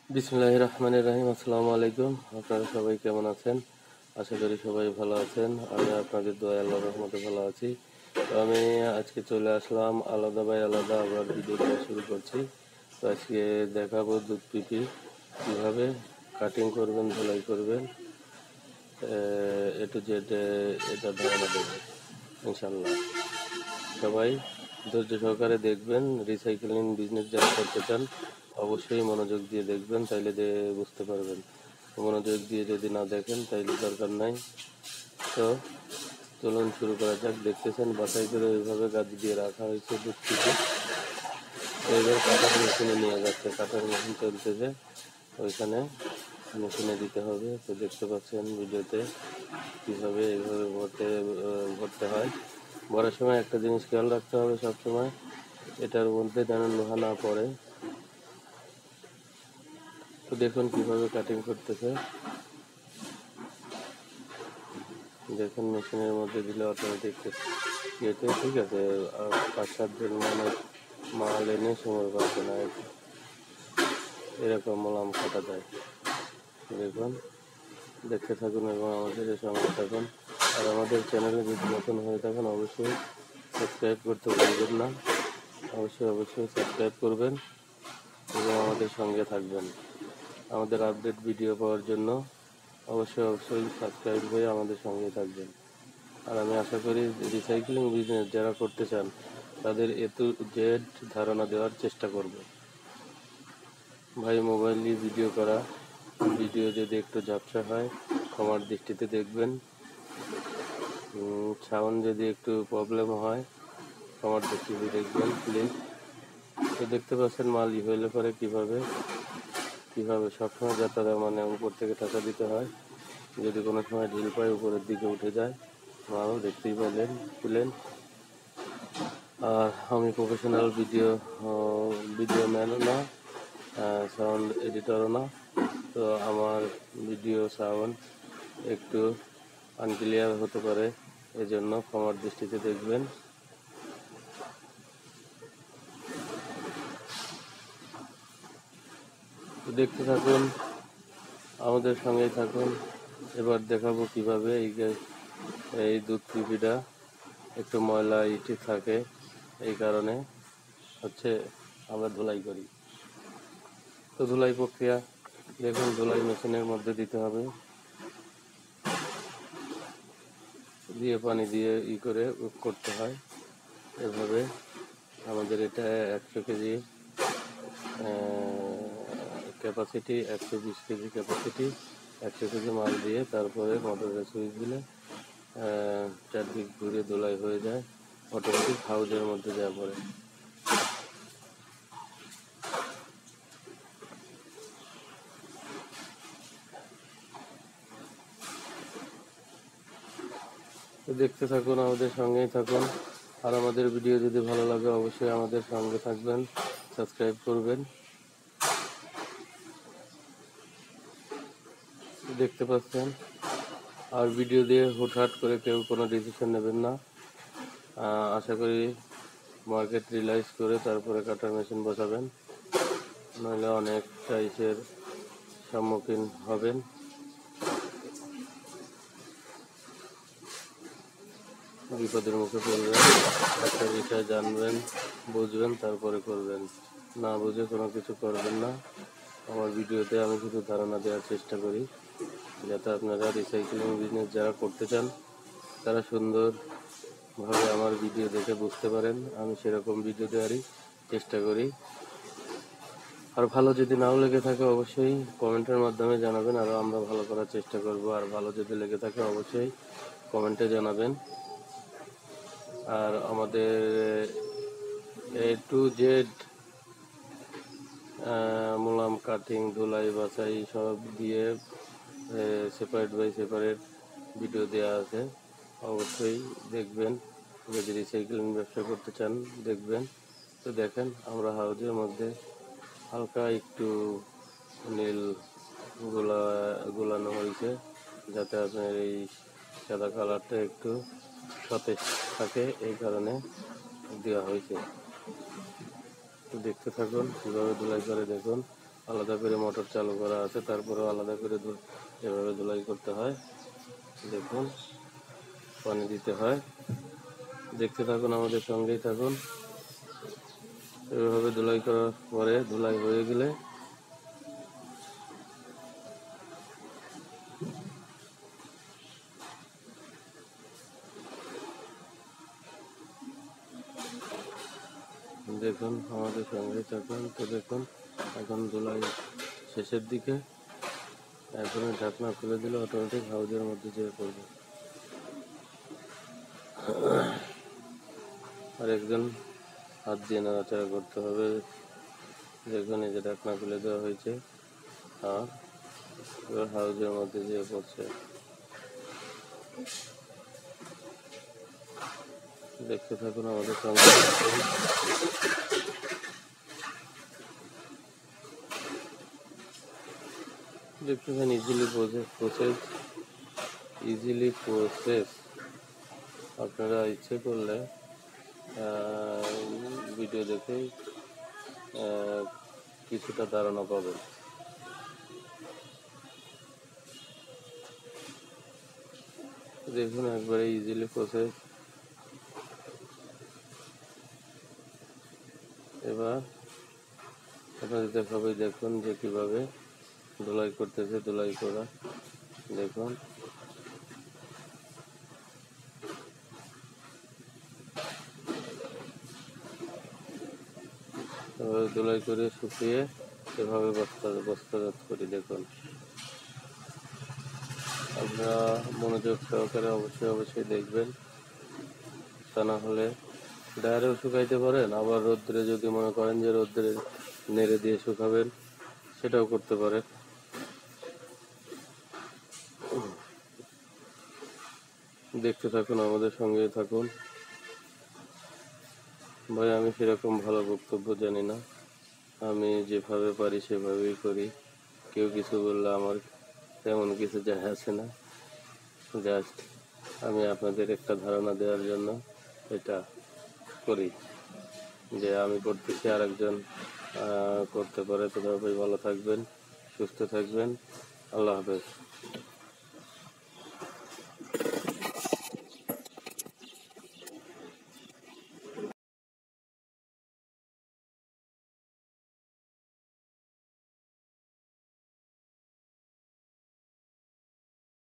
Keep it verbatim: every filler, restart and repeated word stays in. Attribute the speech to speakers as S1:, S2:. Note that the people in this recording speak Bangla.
S1: বিসমিল্লাহির রহমানির রহিম। আসসালামু আলাইকুম। আপনারা সবাই কেমন আছেন? আশা করি সবাই ভালো আছেন। আমি আপনাদের দোয়ায় আল্লাহর রহমতে ভালো আছি। তো আমি আজকে চলে আসলাম আলাদা বাই আলাদা আবার ভিডিও দেওয়া শুরু করছি। তো আজকে দেখাবো দুধ পিপি কীভাবে কাটিং করবেন, ধুলাই করবেন, এ টু জেড এটা ধারণা দেবো ইনশাল্লাহ। সবাই ধৈর্য সহকারে দেখবেন। রিসাইক্লিং বিজনেস যারা করতে চান অবশ্যই মনোযোগ দিয়ে দেখবেন, তাইলে বুঝতে পারবেন। মনোযোগ দিয়ে যদি না দেখেন তাইলে দরকার নাই। তো চলুন শুরু করা যাক। দেখতেছেন বাছাই করে ওইভাবে গাছ দিয়ে রাখা হয়েছে দুধ থেকে। এইবার কাটার মেশিনে নিয়ে যাচ্ছে, কাটার মেশিন চলতেছে, ওইখানে মেশিনে দিতে হবে। তো দেখতে পাচ্ছেন ভিডিওতে কীভাবে এইভাবে ভরতে ভরতে হয়। ভরার সময় একটা জিনিস খেয়াল রাখতে হবে সবসময়, এটার মধ্যে যেন লোহা না পড়ে। তো দেখুন কিভাবে কাটিং করতেছে, দেখুন মেশিনের মধ্যে দিলে অটোমেটিক কেটে, ঠিক আছে। পাঁচ সাতজন মানুষ মাল এনে সময় পাচ্ছে না, এরকম মোলাম কাটা যায়। দেখুন, দেখতে থাকুন এবং আমাদের সঙ্গে থাকুন। আর আমাদের চ্যানেলে যদি নতুন হয়ে থাকেন অবশ্যই সাবস্ক্রাইব করতে ভুলবেন না। অবশ্যই অবশ্যই সাবস্ক্রাইব করবেন এবং আমাদের সঙ্গে থাকবেন। আমাদের আপডেট ভিডিও পাওয়ার জন্য অবশ্যই অবশ্যই সাবস্ক্রাইব হয়ে আমাদের সঙ্গে থাকবেন। আর আমি আশা করি রিসাইক্লিং বিজনেস যারা করতে চান তাদের এ টু জেড ধারণা দেওয়ার চেষ্টা করব। ভাই, মোবাইল নিয়ে ভিডিও করা, ভিডিও যদি একটু ঝাপসা হয় ক্ষমার দৃষ্টিতে দেখবেন। সাউন্ড যদি একটু প্রবলেম হয় ক্ষমার দৃষ্টিতে দেখবেন প্লিজ। তো দেখতে পাচ্ছেন মাল ই হইলে পরে কীভাবে কীভাবে সবসময় যাতায়াত মানে উপর থেকে টাকা দিতে হয়। যদি কোনো সময় ঢিল পায় উপরের দিকে উঠে যায় মাল, দেখতেই পেলেন পেলেন আর আমি প্রফেশনাল ভিডিও ভিডিও ম্যানও না, সাউন্ড এডিটরও না। তো আমার ভিডিও সাউন্ড একটু আনক্লিয়ার হতে পারে, এজন্য ক্ষমার দৃষ্টিতে দেখবেন। দেখতে থাকুন, আমাদের সঙ্গেই থাকুন। এবার দেখাবো কিভাবে এই এই দুধ পিপিটা একটু ময়লা ইটি থাকে, এই কারণে হচ্ছে আমরা ধুলাই করি। তো ধুলাই প্রক্রিয়া দেখুন, ধুলাই মেশিনের মধ্যে দিতে হবে, দিয়ে পানি দিয়ে ই করে করতে হয় এভাবে। আমাদের এটা একশো কেজি ক্যাপাসিটি, একশো বিশ কেজি ক্যাপাসিটি, একশো কেজি মাল দিয়ে তারপরে মোটরের সুইচ দিলে চারদিক ঘুরে ধুলাই হয়ে যায়, অটোমেটিক হাউজের মধ্যে দেওয়া পড়ে। তো দেখতে থাকুন, আমাদের সঙ্গেই থাকুন। আর আমাদের ভিডিও যদি ভালো লাগে অবশ্যই আমাদের সঙ্গে থাকবেন, সাবস্ক্রাইব করবেন। দেখতে পাচ্ছেন, আর ভিডিও দিয়ে হুটহাট করে কেউ কোনো ডিসিশন নেবেন না। আশা করি মার্কেট রিলাইজ করে তারপরে কাটার মেশিন বসাবেন, নইলে অনেকটা ইসের সম্মুখীন হবেন। বিপদের মুখে পড়বেন। একটা বিষয় জানবেন, বুঝবেন, তারপরে করবেন। না বুঝে কোনো কিছু করবেন না। আমার ভিডিওতে আমি শুধু ধারণা দেওয়ার চেষ্টা করি, যাতে আপনারা রিসাইক্লিং বিজনেস যারা করতে চান তারা সুন্দরভাবে আমার ভিডিও দেখে বুঝতে পারেন। আমি সেরকম ভিডিও দেওয়ারই চেষ্টা করি। আর ভালো যদি নাও লেগে থাকে অবশ্যই কমেন্টের মাধ্যমে জানাবেন, আরও আমরা ভালো করার চেষ্টা করব। আর ভালো যদি লেগে থাকে অবশ্যই কমেন্টে জানাবেন। আর আমাদের এ টু জেড মোলাম কাটিং, ধুলাই, বাছাই সব দিয়ে সেপারেট বাই সেপারেট ভিডিও দেওয়া আছে, অবশ্যই দেখবেন। যদি রিসাইক্লিং ব্যবসা করতে চান দেখবেন। তো দেখেন আমরা হাউজের মধ্যে হালকা একটু নীল গোলা গোলানো হয়েছে, যাতে আপনার এই সাদা কালারটা একটু সতেজ থাকে, এই কারণে দেওয়া হয়েছে। তো দেখতে থাকুন কীভাবে ধুলাই করে দেখুন। আলাদা করে মোটর চালু করা আছে, তারপরেও আলাদা করে ধু- এভাবে ধুলাই করতে হয়। দেখুন, পানি দিতে হয়। দেখতে থাকুন, আমাদের সঙ্গেই থাকুন। এভাবে ধুলাই করার পরে ধুলাই হয়ে গেলে দেখুন, আমাদের সঙ্গেই থাকুন। তো দেখুন, এখন ধুলাই শেষের দিকে। এখন ঢাকনা খুলে দিলে অটোমেটিক হাউজের মধ্যে যেয়ে পড়বে। আর একজন হাত দিয়ে নাড়াচাড়া করতে হবে। দেখুন, এই যে ঢাকনা খুলে দেওয়া হয়েছে, আর এবার হাউজের মধ্যে যেয়ে পড়ছে। দেখতে থাকুন, আমাদের সঙ্গে দেখতে থাকুন। ইজিলি প্রসেস ইজিলি প্রসেস আপনারা ইচ্ছে করলে ভিডিও দেখেই কিছুটা ধারণা পাবেন। দেখুন, একবারে ইজিলি প্রসেস। এবার আপনাদের সবাই দেখুন যে কিভাবে ধুলাই করতেছে। ধুলাই করা দেখুন, এভাবে ধুলাই করে শুকিয়ে এভাবে বস্তা বস্তাজাত করি। দেখুন, আপনারা মনোযোগ সহকারে অবশ্যই অবশ্যই দেখবেন, তা না হলে ডায়ারেও শুকাইতে পারেন। আবার রোদ্রে যদি মনে করেন যে রোদ্রে নেড়ে দিয়ে শুকাবেন, সেটাও করতে পারেন। দেখতে থাকুন, আমাদের সঙ্গে থাকুন। ভাই, আমি সেরকম ভালো বক্তব্য জানি না, আমি যেভাবে পারি সেভাবেই করি। কেউ কিছু বললে আমার তেমন কিছু যায় আসে না। জাস্ট আমি আপনাদের একটা ধারণা দেওয়ার জন্য এটা করি, যে আমি করতেছি আর একজন করতে পারে। তো সবাই ভালো থাকবেন, সুস্থ থাকবেন। আল্লাহ হাফেজ।